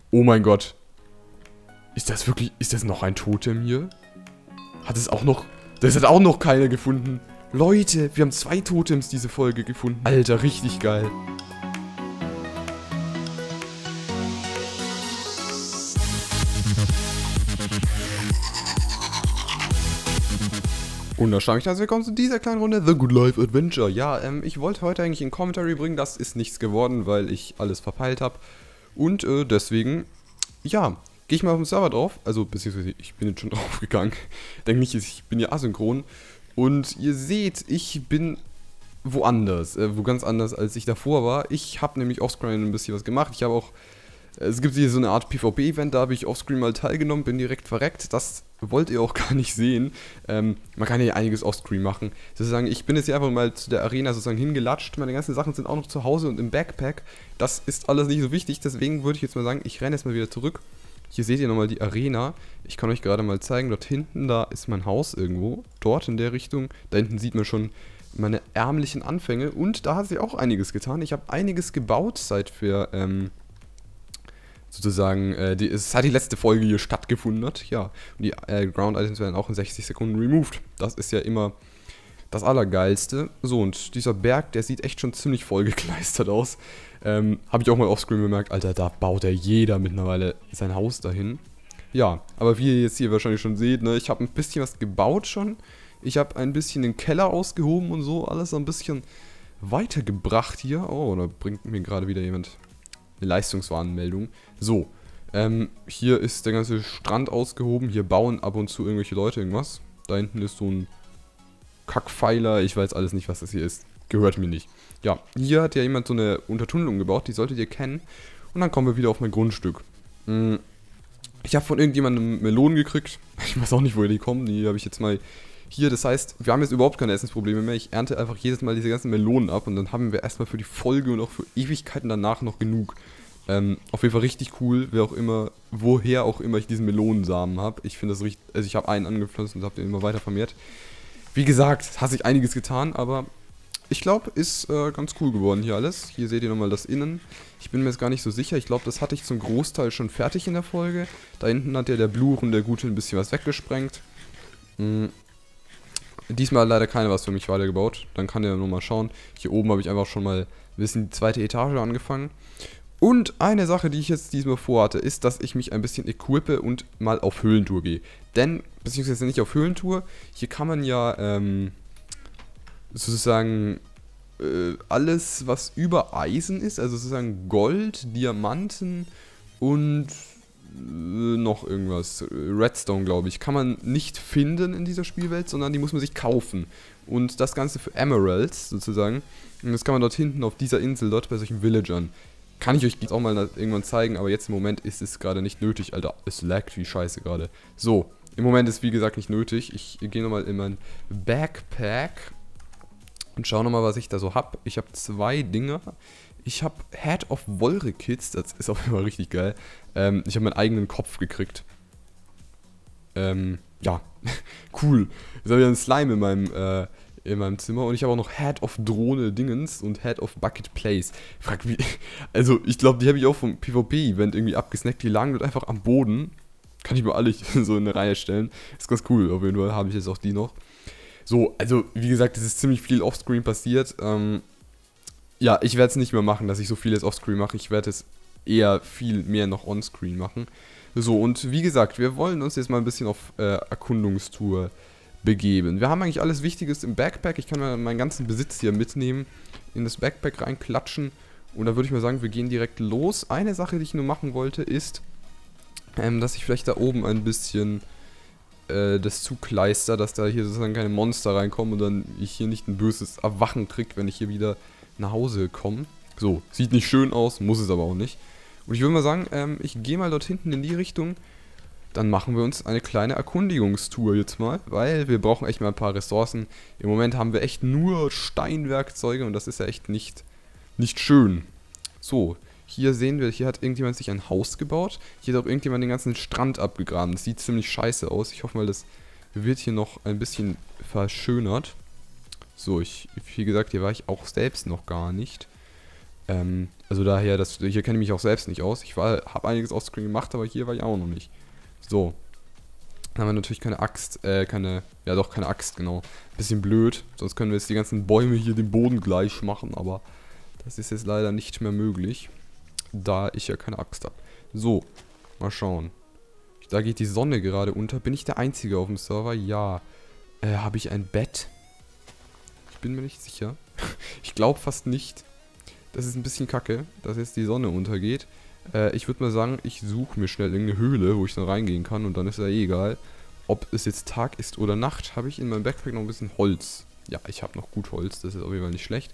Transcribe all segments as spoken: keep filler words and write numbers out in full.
Oh mein Gott. Ist das wirklich... Ist das noch ein Totem hier? Hat es auch noch... Das hat auch noch keiner gefunden. Leute, wir haben zwei Totems diese Folge gefunden. Alter, richtig geil. Und da schlage ich also willkommen zu dieser kleinen Runde The Good Life Adventure. Ja, ähm, ich wollte heute eigentlich ein Commentary bringen, das ist nichts geworden, weil ich alles verpeilt habe. Und äh, deswegen, ja, gehe ich mal auf den Server drauf. Also, beziehungsweise ich bin jetzt schon drauf gegangen. Denke nicht, ich bin ja asynchron. Und ihr seht, ich bin woanders, äh, wo ganz anders, als ich davor war. Ich habe nämlich offscreen ein bisschen was gemacht. Ich habe auch, es gibt hier so eine Art PvP-Event, da habe ich offscreen mal teilgenommen, bin direkt verreckt. Das wollt ihr auch gar nicht sehen. Ähm, man kann ja einiges offscreen machen. Sozusagen, ich bin jetzt hier einfach mal zu der Arena sozusagen hingelatscht. Meine ganzen Sachen sind auch noch zu Hause und im Backpack. Das ist alles nicht so wichtig, deswegen würde ich jetzt mal sagen, ich renne jetzt mal wieder zurück. Hier seht ihr nochmal die Arena. Ich kann euch gerade mal zeigen, dort hinten, da ist mein Haus irgendwo. Dort in der Richtung. Da hinten sieht man schon meine ärmlichen Anfänge. Und da hat sich auch einiges getan. Ich habe einiges gebaut, seit wir, ähm, sozusagen, äh, die, es hat die letzte Folge hier stattgefunden hat. Ja, und die äh, Ground-Items werden auch in sechzig Sekunden removed. Das ist ja immer das Allergeilste. So, und dieser Berg, der sieht echt schon ziemlich vollgekleistert aus. Ähm, habe ich auch mal offscreen bemerkt, Alter, da baut ja jeder mittlerweile sein Haus dahin. Ja, aber wie ihr jetzt hier wahrscheinlich schon seht, ne, ich habe ein bisschen was gebaut schon. Ich habe ein bisschen den Keller ausgehoben und so, alles ein bisschen weitergebracht hier. Oh, da bringt mir gerade wieder jemand eine Leistungswarnmeldung. So, ähm, hier ist der ganze Strand ausgehoben. Hier bauen ab und zu irgendwelche Leute irgendwas. Da hinten ist so ein Kackpfeiler. Ich weiß alles nicht, was das hier ist. Gehört mir nicht. Ja, hier hat ja jemand so eine Untertunnelung gebaut. Die solltet ihr kennen. Und dann kommen wir wieder auf mein Grundstück. Ich habe von irgendjemandem Melonen gekriegt. Ich weiß auch nicht, woher die kommen. Die habe ich jetzt mal hier. Das heißt, wir haben jetzt überhaupt keine Essensprobleme mehr. Ich ernte einfach jedes Mal diese ganzen Melonen ab. Und dann haben wir erstmal für die Folge und auch für Ewigkeiten danach noch genug. Ähm, auf jeden Fall richtig cool, wer auch immer, woher auch immer ich diesen Melonensamen habe. Ich finde das richtig, also ich habe einen angepflanzt und habe den immer weiter vermehrt. Wie gesagt, hat sich einiges getan, aber ich glaube, ist äh, ganz cool geworden hier alles. Hier seht ihr nochmal das Innen. Ich bin mir jetzt gar nicht so sicher. Ich glaube, das hatte ich zum Großteil schon fertig in der Folge. Da hinten hat ja der Bluchen, der Gute, ein bisschen was weggesprengt. Hm. Diesmal leider keiner was für mich weitergebaut. Dann kann ihr nochmal schauen. Hier oben habe ich einfach schon mal ein bisschen die zweite Etage angefangen. Und eine Sache, die ich jetzt diesmal vorhatte, ist, dass ich mich ein bisschen equippe und mal auf Höhlentour gehe. Denn, beziehungsweise nicht auf Höhlentour, hier kann man ja, ähm, sozusagen, äh, alles, was über Eisen ist, also sozusagen Gold, Diamanten und äh, noch irgendwas, Redstone, glaube ich, kann man nicht finden in dieser Spielwelt, sondern die muss man sich kaufen. Und das Ganze für Emeralds, sozusagen. Und das kann man dort hinten auf dieser Insel, dort bei solchen Villagern. Kann ich euch jetzt auch mal irgendwann zeigen, aber jetzt im Moment ist es gerade nicht nötig. Alter, es laggt wie scheiße gerade. So, im Moment ist wie gesagt nicht nötig. Ich gehe nochmal in mein Backpack und schaue nochmal, was ich da so habe. Ich habe zwei Dinge. Ich habe Head of Wolrekits, das ist auf jeden Fall richtig geil. Ähm, ich habe meinen eigenen Kopf gekriegt. Ähm, ja, cool. Jetzt habe ich einen Slime in meinem, äh, in meinem Zimmer und ich habe auch noch Head of Drohne Dingens und Head of Bucket Place. Frag wie, also ich glaube, die habe ich auch vom PvP-Event irgendwie abgesnackt. Die lagen dort einfach am Boden. Kann ich mir alle so in eine Reihe stellen. Ist ganz cool, auf jeden Fall habe ich jetzt auch die noch. So, also wie gesagt, es ist ziemlich viel offscreen passiert. Ähm, ja, ich werde es nicht mehr machen, dass ich so viel jetzt offscreen mache. Ich werde es eher viel mehr noch onscreen machen. So, und wie gesagt, wir wollen uns jetzt mal ein bisschen auf äh, Erkundungstour begeben. Wir haben eigentlich alles Wichtiges im Backpack. Ich kann mal meinen ganzen Besitz hier mitnehmen, in das Backpack reinklatschen. Und da würde ich mal sagen, wir gehen direkt los. Eine Sache, die ich nur machen wollte, ist, ähm, dass ich vielleicht da oben ein bisschen äh, das zukleister, dass da hier sozusagen keine Monster reinkommen und dann ich hier nicht ein böses Erwachen kriege, wenn ich hier wieder nach Hause komme. So, sieht nicht schön aus, muss es aber auch nicht. Und ich würde mal sagen, ähm, ich gehe mal dort hinten in die Richtung. Dann machen wir uns eine kleine Erkundigungstour jetzt mal, weil wir brauchen echt mal ein paar Ressourcen. Im Moment haben wir echt nur Steinwerkzeuge und das ist ja echt nicht, nicht schön. So, hier sehen wir, hier hat irgendjemand sich ein Haus gebaut. Hier hat auch irgendjemand den ganzen Strand abgegraben. Das sieht ziemlich scheiße aus. Ich hoffe mal, das wird hier noch ein bisschen verschönert. So, ich, wie gesagt, hier war ich auch selbst noch gar nicht. Ähm, also daher, das, hier kenne ich mich auch selbst nicht aus. Ich habe einiges offscreen gemacht, aber hier war ich auch noch nicht. So. Dann haben wir natürlich keine Axt, äh, keine, ja doch, keine Axt, genau. Bisschen blöd, sonst können wir jetzt die ganzen Bäume hier den Boden gleich machen, aber das ist jetzt leider nicht mehr möglich, da ich ja keine Axt habe. So, mal schauen. Da geht die Sonne gerade unter. Bin ich der Einzige auf dem Server? Ja. Äh, habe ich ein Bett? Ich bin mir nicht sicher. Ich glaube fast nicht. Das ist ein bisschen kacke, dass jetzt die Sonne untergeht. Äh, ich würde mal sagen, ich suche mir schnell irgendeine Höhle, wo ich dann reingehen kann. Und dann ist ja eh egal, ob es jetzt Tag ist oder Nacht. Habe ich in meinem Backpack noch ein bisschen Holz. Ja, ich habe noch gut Holz. Das ist auf jeden Fall nicht schlecht.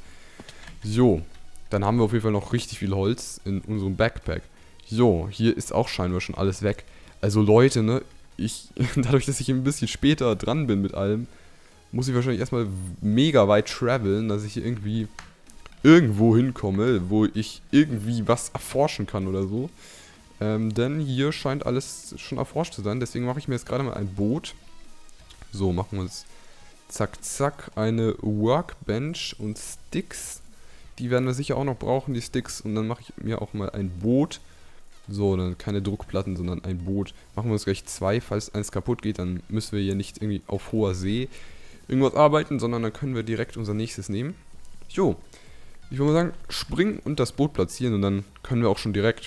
So, dann haben wir auf jeden Fall noch richtig viel Holz in unserem Backpack. So, hier ist auch scheinbar schon alles weg. Also Leute, ne, ich, dadurch, dass ich ein bisschen später dran bin mit allem, muss ich wahrscheinlich erstmal mega weit traveln, dass ich hier irgendwie irgendwo hinkomme, wo ich irgendwie was erforschen kann oder so. Ähm, denn hier scheint alles schon erforscht zu sein, deswegen mache ich mir jetzt gerade mal ein Boot. So, machen wir uns zack, zack, eine Workbench und Sticks. Die werden wir sicher auch noch brauchen, die Sticks. Und dann mache ich mir auch mal ein Boot. So, dann keine Druckplatten, sondern ein Boot. Machen wir uns gleich zwei, falls eins kaputt geht, dann müssen wir hier nicht irgendwie auf hoher See irgendwas arbeiten, sondern dann können wir direkt unser nächstes nehmen. Jo, ich würde mal sagen, springen und das Boot platzieren und dann können wir auch schon direkt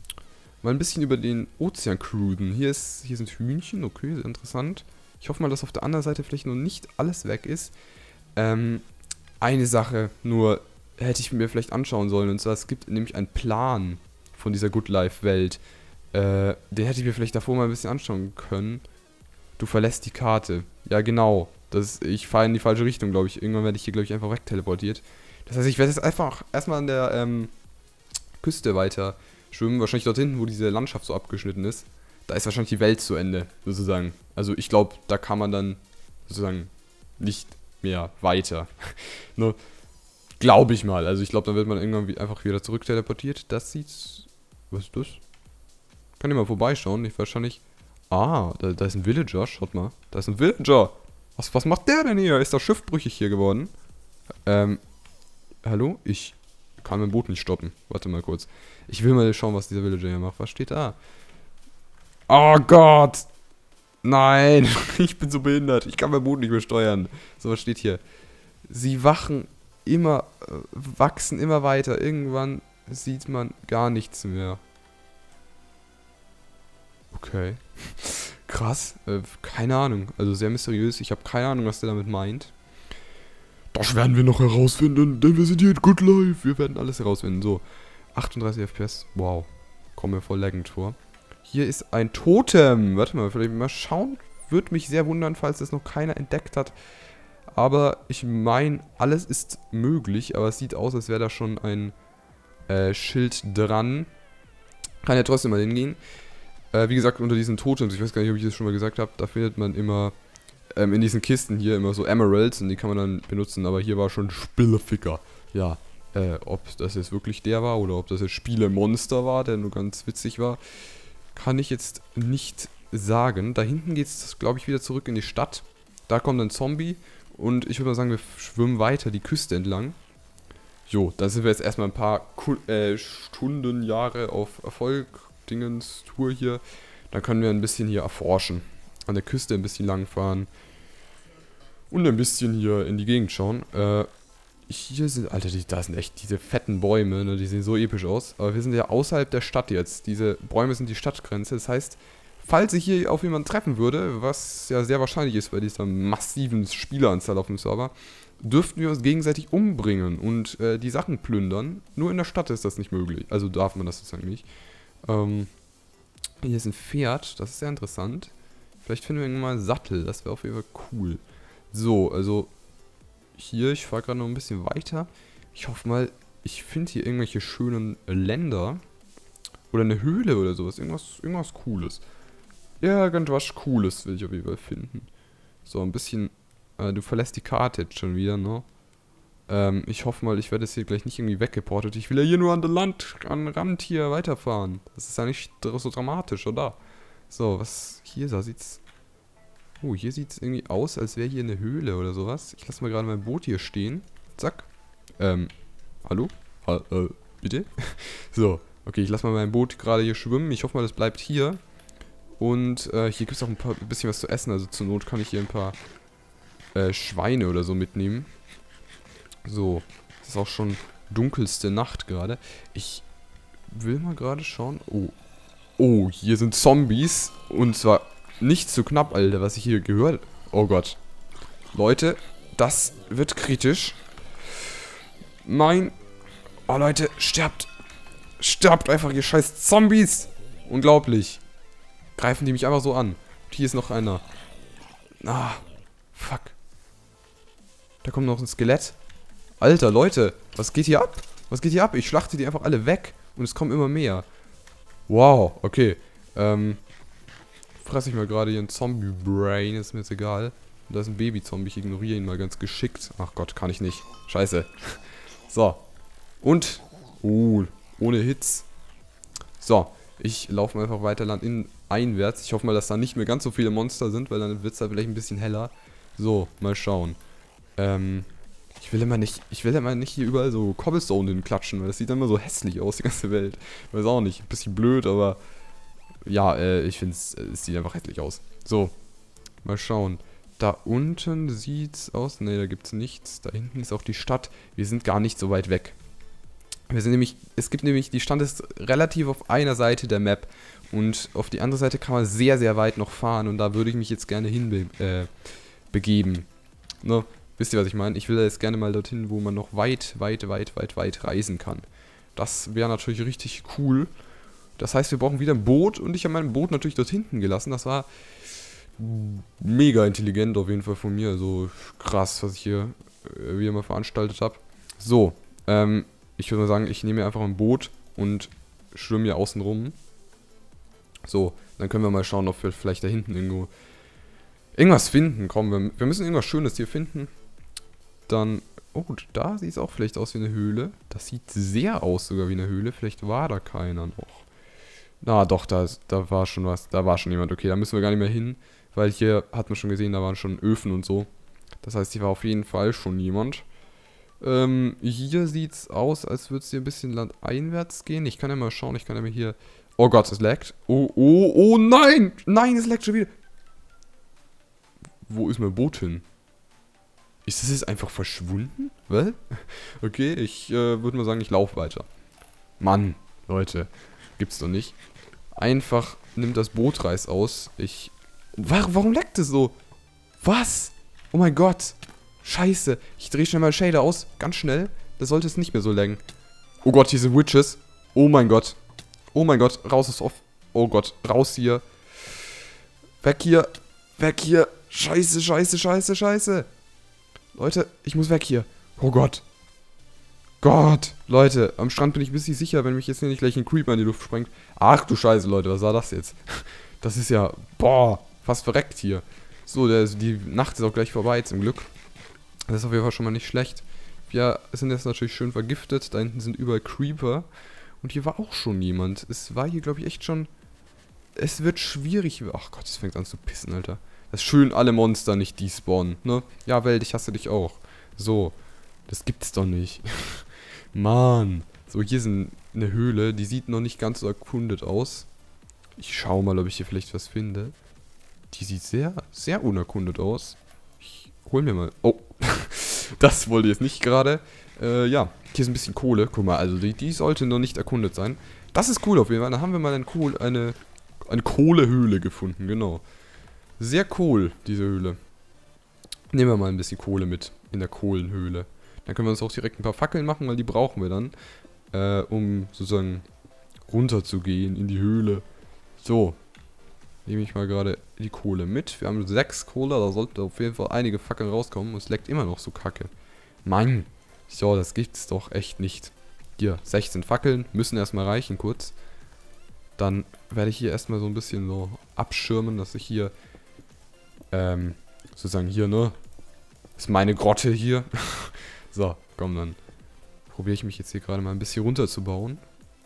mal ein bisschen über den Ozean cruisen. Hier, ist, hier sind Hühnchen, okay, sehr interessant. Ich hoffe mal, dass auf der anderen Seite vielleicht noch nicht alles weg ist. Ähm, eine Sache nur hätte ich mir vielleicht anschauen sollen, und zwar, es gibt nämlich einen Plan von dieser Good Life Welt. Äh, den hätte ich mir vielleicht davor mal ein bisschen anschauen können. Du verlässt die Karte. Ja, genau. Das, ich fahre in die falsche Richtung, glaube ich. Irgendwann werde ich hier, glaube ich, einfach wegteleportiert. Das heißt, ich werde jetzt einfach erstmal an der ähm, Küste weiter schwimmen. Wahrscheinlich dort hinten, wo diese Landschaft so abgeschnitten ist. Da ist wahrscheinlich die Welt zu Ende, sozusagen. Also ich glaube, da kann man dann sozusagen nicht mehr weiter. Ne? Glaube ich mal. Also ich glaube, dann wird man irgendwann wie einfach wieder zurück teleportiert. Das sieht... Was ist das? Kann ich mal vorbeischauen. Ich wahrscheinlich... Ah, da, da ist ein Villager. Schaut mal. Da ist ein Villager. Was, was macht der denn hier? Ist das Schiff brüchig hier geworden? Ähm... Hallo? Ich kann mein Boot nicht stoppen. Warte mal kurz. Ich will mal schauen, was dieser Villager hier macht. Was steht da? Oh Gott! Nein! Ich bin so behindert. Ich kann mein Boot nicht mehr steuern. So, was steht hier? Sie wachen immer, äh, wachsen immer weiter. Irgendwann sieht man gar nichts mehr. Okay. Krass. Äh, keine Ahnung. Also sehr mysteriös. Ich habe keine Ahnung, was der damit meint. Das werden wir noch herausfinden, denn wir sind hier in Good Life. Wir werden alles herausfinden. So, achtunddreißig F P S. Wow. Kommt mir voll laggend vor. Hier ist ein Totem. Warte mal, vielleicht mal schauen. Würde mich sehr wundern, falls das noch keiner entdeckt hat. Aber ich meine, alles ist möglich. Aber es sieht aus, als wäre da schon ein äh, Schild dran. Kann ja trotzdem mal hingehen. Äh, wie gesagt, unter diesen Totems, ich weiß gar nicht, ob ich das schon mal gesagt habe, da findet man immer... in diesen Kisten hier immer so Emeralds und die kann man dann benutzen, aber hier war schon Spieleficker. Ja, äh, ob das jetzt wirklich der war oder ob das jetzt Spielemonster war, der nur ganz witzig war, kann ich jetzt nicht sagen. Da hinten geht es, glaube ich, wieder zurück in die Stadt. Da kommt ein Zombie und ich würde mal sagen, wir schwimmen weiter die Küste entlang. Jo, da sind wir jetzt erstmal ein paar Ku äh, Stunden, Jahre auf Erfolg, Dingens, Tour hier. Dann können wir ein bisschen hier erforschen. An der Küste ein bisschen lang fahren. Und ein bisschen hier in die Gegend schauen. Äh, hier sind, Alter, die, da sind echt diese fetten Bäume, ne? Die sehen so episch aus. Aber wir sind ja außerhalb der Stadt jetzt. Diese Bäume sind die Stadtgrenze. Das heißt, falls ich hier auf jemanden treffen würde, was ja sehr wahrscheinlich ist bei dieser massiven Spieleranzahl auf dem Server, dürften wir uns gegenseitig umbringen und äh, die Sachen plündern. Nur in der Stadt ist das nicht möglich. Also darf man das sozusagen nicht. Ähm, hier ist ein Pferd. Das ist sehr interessant. Vielleicht finden wir irgendwann mal einen Sattel, das wäre auf jeden Fall cool. So, also hier, ich fahre gerade noch ein bisschen weiter. Ich hoffe mal, ich finde hier irgendwelche schönen Länder. Oder eine Höhle oder sowas, irgendwas, irgendwas Cooles. Ja, ganz was Cooles will ich auf jeden Fall finden. So, ein bisschen, äh, du verlässt die Karte jetzt schon wieder, ne? Ähm, ich hoffe mal, ich werde jetzt hier gleich nicht irgendwie weggeportet. Ich will ja hier nur an der Land, an den Rand hier weiterfahren. Das ist ja nicht so dramatisch, oder? So, was, hier da sieht's, oh, hier sieht's irgendwie aus, als wäre hier eine Höhle oder sowas. Ich lasse mal gerade mein Boot hier stehen. Zack. Ähm, hallo? Ha, äh, Bitte? So, okay, ich lasse mal mein Boot gerade hier schwimmen. Ich hoffe mal, das bleibt hier. Und äh, hier gibt es auch ein, paar, ein bisschen was zu essen. Also zur Not kann ich hier ein paar äh, Schweine oder so mitnehmen. So, es ist auch schon dunkelste Nacht gerade. Ich will mal gerade schauen. Oh, oh, hier sind Zombies. Und zwar nicht zu knapp, Alter, was ich hier gehört. Oh Gott. Leute, das wird kritisch. Mein... Oh, Leute, sterbt. Sterbt einfach, ihr scheiß Zombies. Unglaublich. Greifen die mich einfach so an. Und hier ist noch einer. Ah, fuck. Da kommt noch ein Skelett. Alter, Leute, was geht hier ab? Was geht hier ab? Ich schlachte die einfach alle weg. Und es kommen immer mehr. Wow, okay. Ähm, fresse ich mal gerade hier ein Zombie-Brain. Ist mir jetzt egal. Und da ist ein Baby-Zombie. Ich ignoriere ihn mal ganz geschickt. Ach Gott, kann ich nicht. Scheiße. So. Und, uh, ohne Hits. So, ich laufe einfach weiter landin einwärts. Ich hoffe mal, dass da nicht mehr ganz so viele Monster sind, weil dann wird es da vielleicht ein bisschen heller. So, mal schauen. Ähm, ich will immer nicht, ich will immer nicht hier überall so Cobblestone hinklatschen, weil das sieht dann immer so hässlich aus, die ganze Welt. Weiß auch nicht, ein bisschen blöd, aber ja, äh, ich finde es, es sieht einfach hässlich aus. So, mal schauen. Da unten sieht's aus, ne, da gibt's nichts. Da hinten ist auch die Stadt. Wir sind gar nicht so weit weg. Wir sind nämlich, es gibt nämlich, die Stadt ist relativ auf einer Seite der Map und auf die andere Seite kann man sehr, sehr weit noch fahren und da würde ich mich jetzt gerne hin be äh, begeben. Ne? Wisst ihr, was ich meine? Ich will jetzt gerne mal dorthin, wo man noch weit, weit, weit, weit, weit reisen kann. Das wäre natürlich richtig cool. Das heißt, wir brauchen wieder ein Boot und ich habe mein Boot natürlich dort hinten gelassen. Das war mega intelligent auf jeden Fall von mir. So krass, was ich hier äh, wieder mal veranstaltet habe. So, ähm... ich würde mal sagen, ich nehme mir einfach ein Boot und schwimme hier außen rum. So, dann können wir mal schauen, ob wir vielleicht da hinten irgendwo irgendwas finden. Komm, wir, wir müssen irgendwas Schönes hier finden. Dann, oh, da sieht es auch vielleicht aus wie eine Höhle. Das sieht sehr aus sogar wie eine Höhle. Vielleicht war da keiner noch. Na doch, da, ist, da war schon was. Da war schon jemand. Okay, da müssen wir gar nicht mehr hin. Weil hier hat man schon gesehen, da waren schon Öfen und so. Das heißt, hier war auf jeden Fall schon jemand. Ähm, hier sieht's aus, als würde es hier ein bisschen landeinwärts gehen. Ich kann ja mal schauen, ich kann ja mal hier... Oh Gott, es laggt. Oh, oh, oh, nein! Nein, es laggt schon wieder. Wo ist mein Boot hin? Ist das jetzt einfach verschwunden? Was? Okay, ich äh, würde mal sagen, ich laufe weiter. Mann, Leute, gibt's doch nicht. Einfach nimmt das Boot Reiß aus. Ich... Warum, warum laggt es so? Was? Oh mein Gott. Scheiße, ich drehe schnell mal Shader aus. Ganz schnell. Das sollte es nicht mehr so laggen. Oh Gott, hier sind Witches. Oh mein Gott. Oh mein Gott, raus ist off. Oh Gott, raus hier. Weg hier. Weg hier. Scheiße, scheiße, scheiße, scheiße. Leute, ich muss weg hier. Oh Gott. Gott. Leute, am Strand bin ich ein bisschen sicher, wenn mich jetzt hier nicht gleich ein Creeper in die Luft sprengt. Ach du Scheiße, Leute, was war das jetzt? Das ist ja, boah, fast verreckt hier. So, der, die Nacht ist auch gleich vorbei, zum Glück. Das ist auf jeden Fall schon mal nicht schlecht. Wir sind jetzt natürlich schön vergiftet. Da hinten sind überall Creeper. Und hier war auch schon jemand. Es war hier, glaube ich, echt schon... Es wird schwierig. Ach Gott, es fängt an zu pissen, Alter. Das ist schön, alle Monster nicht despawnen, ne? Ja, Welt, ich hasse dich auch. So, das gibt's doch nicht. Mann. So, hier ist eine Höhle. Die sieht noch nicht ganz so erkundet aus. Ich schau mal, ob ich hier vielleicht was finde. Die sieht sehr, sehr unerkundet aus. Ich hol mir mal... Oh, das wollte ich jetzt nicht gerade. Äh, ja, hier ist ein bisschen Kohle. Guck mal, also die, die sollte noch nicht erkundet sein. Das ist cool auf jeden Fall. Dann haben wir mal eine, Kohl, eine, eine Kohlehöhle gefunden, genau. Sehr cool, diese Höhle. Nehmen wir mal ein bisschen Kohle mit in der Kohlenhöhle. Dann können wir uns auch direkt ein paar Fackeln machen, weil die brauchen wir dann, äh, um sozusagen runterzugehen in die Höhle. So. Nehme ich mal gerade die Kohle mit. Wir haben sechs Kohle, da sollten auf jeden Fall einige Fackeln rauskommen. Und es leckt immer noch so kacke. Mann. So, das gibt's doch echt nicht. Hier, sechzehn Fackeln. Müssen erstmal reichen kurz. Dann werde ich hier erstmal so ein bisschen so abschirmen, dass ich hier, ähm, sozusagen hier, ne? Das ist meine Grotte hier. So, komm, dann probiere ich mich jetzt hier gerade mal ein bisschen runterzubauen.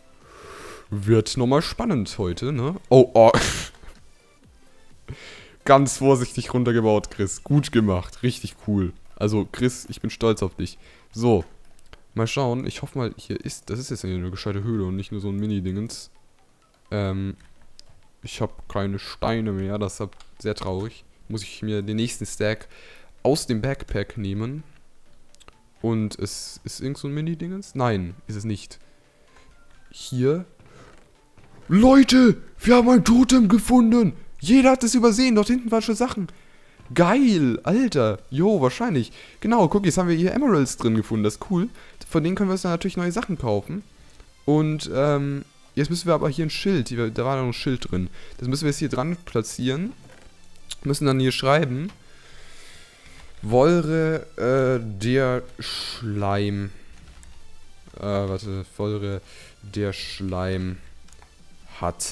Wird nochmal spannend heute, ne? Oh, oh. Ganz vorsichtig runtergebaut, Chris. Gut gemacht. Richtig cool. Also, Chris, ich bin stolz auf dich. So. Mal schauen. Ich hoffe mal, hier ist... Das ist jetzt eine gescheite Höhle und nicht nur so ein Mini-Dingens. Ähm... Ich habe keine Steine mehr, das ist sehr traurig. Muss ich mir den nächsten Stack aus dem Backpack nehmen. Und es ist irgend so ein Mini-Dingens? Nein, ist es nicht. Hier. Leute, wir haben ein Totem gefunden. Jeder hat es übersehen, dort hinten waren schon Sachen. Geil, Alter. Jo, wahrscheinlich. Genau, guck, jetzt haben wir hier Emeralds drin gefunden, das ist cool. Von denen können wir uns dann natürlich neue Sachen kaufen. Und, ähm... jetzt müssen wir aber hier ein Schild, hier, da war noch ein Schild drin. Das müssen wir jetzt hier dran platzieren. Müssen dann hier schreiben. Wolre, äh, der Schleim. Äh, warte, Wolre, der Schleim hat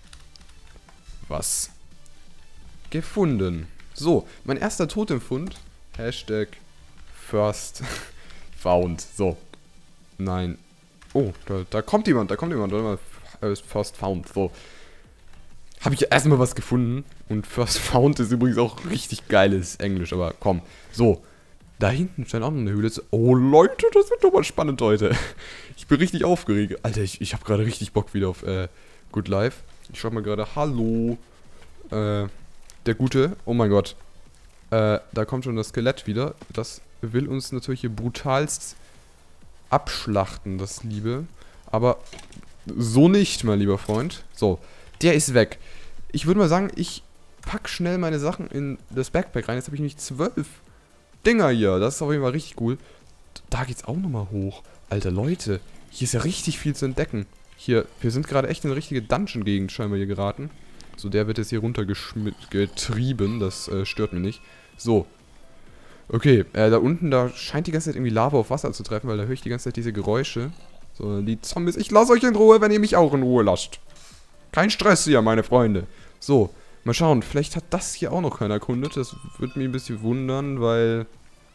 was gefunden. So, mein erster Totemfund. Hashtag First Found. So. Nein. Oh, da, da kommt jemand, da kommt jemand. Warte mal. First Found, so. Habe ich erstmal was gefunden. Und First Found ist übrigens auch richtig geiles Englisch, aber komm. So. Da hinten scheint auch noch eine Höhle zu... Oh, Leute, das wird doch mal spannend heute. Ich bin richtig aufgeregt. Alter, ich, ich habe gerade richtig Bock wieder auf äh, Good Life. Ich schreibe mal gerade, hallo. Äh, der Gute. Oh mein Gott. Äh, da kommt schon das Skelett wieder. Das will uns natürlich hier brutalst abschlachten, das Liebe. Aber so nicht, mein lieber Freund. So, der ist weg. Ich würde mal sagen, ich pack schnell meine Sachen in das Backpack rein. Jetzt habe ich nämlich zwölf Dinger hier. Das ist auf jeden Fall richtig cool. Da geht's auch nochmal hoch. Alter, Leute, hier ist ja richtig viel zu entdecken. Hier, wir sind gerade echt in eine richtige Dungeon-Gegend scheinbar hier geraten. So, der wird jetzt hier runtergetrieben. Das äh, stört mich nicht. So. Okay, äh, da unten, da scheint die ganze Zeit irgendwie Lava auf Wasser zu treffen, weil da höre ich die ganze Zeit diese Geräusche. So, die Zombies. Ich lasse euch in Ruhe, wenn ihr mich auch in Ruhe lasst. Kein Stress hier, meine Freunde. So, mal schauen. Vielleicht hat das hier auch noch keiner erkundet. Das würde mich ein bisschen wundern, weil...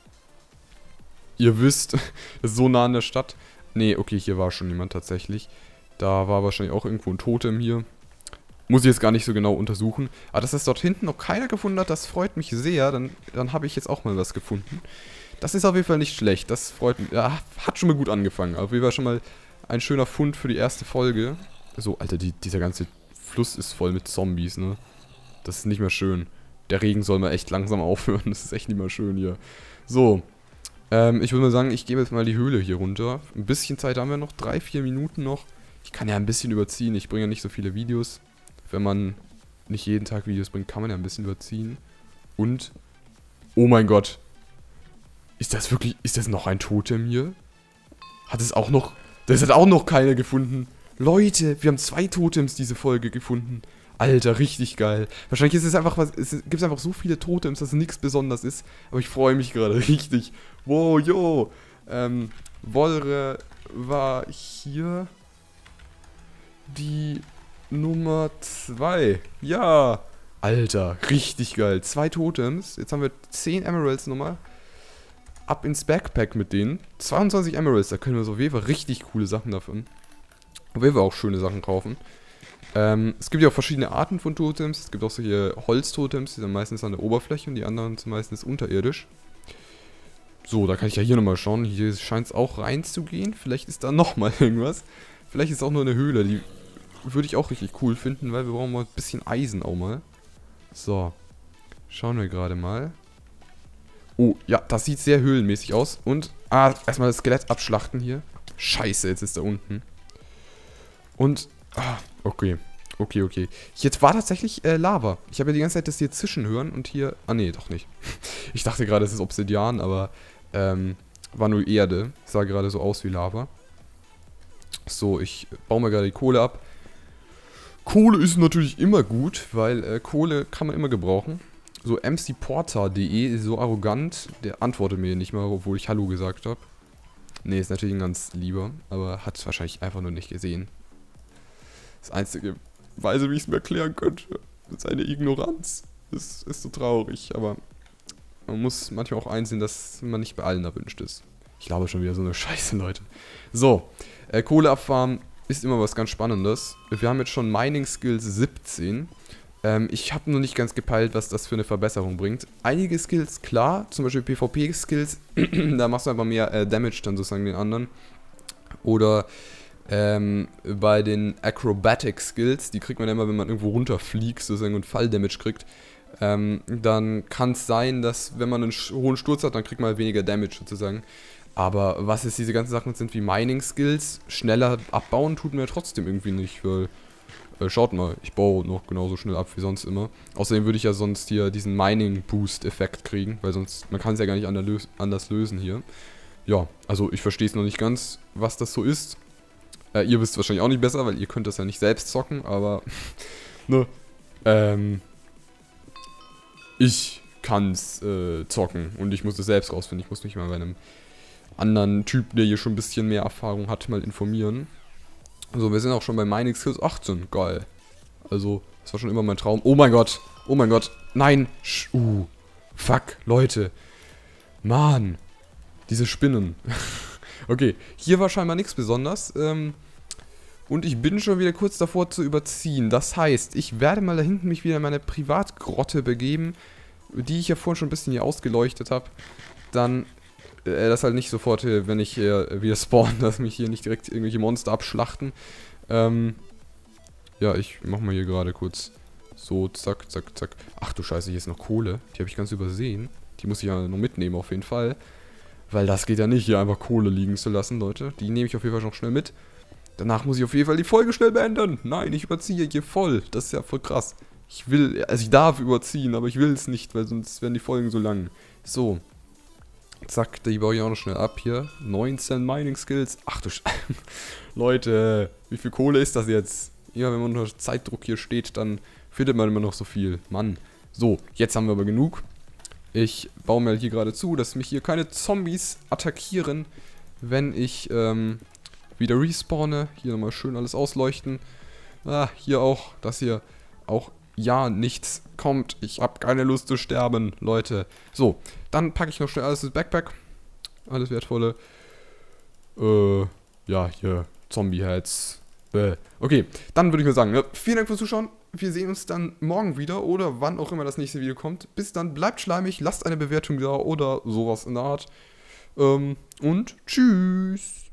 Ihr wisst, das ist so nah an der Stadt. Nee, okay, hier war schon jemand tatsächlich. Da war wahrscheinlich auch irgendwo ein Totem hier. Muss ich jetzt gar nicht so genau untersuchen. Aber dass das dort hinten noch keiner gefunden hat, das freut mich sehr. Dann, dann habe ich jetzt auch mal was gefunden. Das ist auf jeden Fall nicht schlecht. Das freut mich. Ja, hat schon mal gut angefangen. Auf jeden Fall schon mal ein schöner Fund für die erste Folge. So, Alter, die, dieser ganze Fluss ist voll mit Zombies, ne? Das ist nicht mehr schön. Der Regen soll mal echt langsam aufhören. Das ist echt nicht mehr schön hier. So. Ähm, ich würde mal sagen, ich gebe jetzt mal die Höhle hier runter. Ein bisschen Zeit haben wir noch. Drei, vier Minuten noch. Ich kann ja ein bisschen überziehen. Ich bringe ja nicht so viele Videos. Wenn man nicht jeden Tag Videos bringt, kann man ja ein bisschen überziehen. Und... Oh mein Gott. Ist das wirklich... Ist das noch ein Totem hier? Hat es auch noch... Das hat auch noch keiner gefunden. Leute, wir haben zwei Totems diese Folge gefunden. Alter, richtig geil. Wahrscheinlich ist es einfach was... Es gibt einfach so viele Totems, dass es nichts Besonderes ist. Aber ich freue mich gerade richtig. Wow, yo. Ähm, Wolre war hier... Die... Nummer zwei. Ja. Alter, richtig geil. Zwei Totems. Jetzt haben wir zehn Emeralds nochmal. Ab ins Backpack mit denen. zweiundzwanzig Emeralds. Da können wir so auf jeden Fall richtig coole Sachen davon. Auf jeden Fall auch schöne Sachen kaufen. Ähm, es gibt ja auch verschiedene Arten von Totems. Es gibt auch solche Holztotems. Die sind meistens an der Oberfläche und die anderen sind meistens unterirdisch. So, da kann ich ja hier nochmal schauen. Hier scheint es auch reinzugehen. Vielleicht ist da nochmal irgendwas. Vielleicht ist es auch nur eine Höhle, die... Würde ich auch richtig cool finden, weil wir brauchen mal ein bisschen Eisen auch mal. So. Schauen wir gerade mal. Oh, ja, das sieht sehr höhlenmäßig aus. Und, ah, erstmal das Skelett abschlachten hier. Scheiße, jetzt ist er unten. Und, ah, okay. Okay, okay. Jetzt war tatsächlich äh, Lava. Ich habe ja die ganze Zeit das hier zischen hören und hier... Ah, nee, doch nicht. Ich dachte gerade, es ist Obsidian, aber, ähm, war nur Erde. Sah gerade so aus wie Lava. So, ich baue mal gerade die Kohle ab. Kohle ist natürlich immer gut, weil äh, Kohle kann man immer gebrauchen. So mcporter punkt de ist so arrogant, der antwortet mir nicht mal, obwohl ich Hallo gesagt habe. Ne, ist natürlich ein ganz lieber, aber hat es wahrscheinlich einfach nur nicht gesehen. Das einzige Weise, wie ich es mir erklären könnte, ist seine Ignoranz. Das ist so traurig, aber man muss manchmal auch einsehen, dass man nicht bei allen erwünscht ist. Ich glaube schon wieder so eine Scheiße, Leute. So, äh, Kohle abfarmen ist immer was ganz Spannendes. Wir haben jetzt schon Mining Skills siebzehn. Ähm, ich habe nur nicht ganz gepeilt, was das für eine Verbesserung bringt. Einige Skills, klar, zum Beispiel PvP-Skills, da machst du einfach mehr äh, Damage dann sozusagen den anderen. Oder ähm, bei den Acrobatic Skills, die kriegt man immer, wenn man irgendwo runterfliegt, sozusagen und Falldamage kriegt. Ähm, dann kann es sein, dass wenn man einen hohen Sturz hat, dann kriegt man halt weniger Damage sozusagen. Aber was jetzt diese ganzen Sachen sind wie Mining Skills, schneller abbauen tut mir trotzdem irgendwie nicht, weil äh, schaut mal, ich baue noch genauso schnell ab wie sonst immer. Außerdem würde ich ja sonst hier diesen Mining Boost Effekt kriegen, weil sonst, man kann es ja gar nicht anders lösen hier. Ja, also ich verstehe es noch nicht ganz, was das so ist. Äh, ihr wisst wahrscheinlich auch nicht besser, weil ihr könnt das ja nicht selbst zocken, aber ne, ähm, ich kann's äh, zocken und ich muss es selbst rausfinden. Ich muss mich mal bei einem anderen Typ, der hier schon ein bisschen mehr Erfahrung hat, mal informieren. So, wir sind auch schon bei Mining Skills achtzehn. Geil. Also, das war schon immer mein Traum. Oh mein Gott. Oh mein Gott. Nein. Sch uh. Fuck, Leute. Mann. Diese Spinnen. Okay, hier war scheinbar nichts Besonderes. Ähm, und ich bin schon wieder kurz davor zu überziehen. Das heißt, ich werde mal da hinten mich wieder in meine Privatgrotte begeben, die ich ja vorhin schon ein bisschen hier ausgeleuchtet habe. Dann Äh, das halt nicht sofort, äh, wenn ich äh, wieder spawn, dass mich hier nicht direkt irgendwelche Monster abschlachten. Ähm, ja, ich mach mal hier gerade kurz so, zack, zack, zack. Ach du Scheiße, hier ist noch Kohle. Die habe ich ganz übersehen. Die muss ich ja noch mitnehmen auf jeden Fall. Weil das geht ja nicht, hier einfach Kohle liegen zu lassen, Leute. Die nehme ich auf jeden Fall noch schnell mit. Danach muss ich auf jeden Fall die Folge schnell beenden. Nein, ich überziehe hier voll. Das ist ja voll krass. Ich will, also ich darf überziehen, aber ich will es nicht, weil sonst werden die Folgen so lang. So. Zack, die baue ich auch noch schnell ab hier. neunzehn Mining Skills. Ach du Sch... Leute, wie viel Kohle ist das jetzt? Ja, wenn man unter Zeitdruck hier steht, dann findet man immer noch so viel. Mann. So, jetzt haben wir aber genug. Ich baue mir hier gerade zu, dass mich hier keine Zombies attackieren, wenn ich ähm, wieder respawne. Hier nochmal schön alles ausleuchten. Ah, hier auch, dass hier auch ja nichts kommt. Ich habe keine Lust zu sterben, Leute. So, dann packe ich noch schnell alles ins Backpack. Alles Wertvolle. Äh, ja, hier, Zombie-Heads. Äh. Okay, dann würde ich mal sagen, ne? Vielen Dank fürs Zuschauen. Wir sehen uns dann morgen wieder oder wann auch immer das nächste Video kommt. Bis dann, bleibt schleimig, lasst eine Bewertung da oder sowas in der Art. Ähm, und tschüss.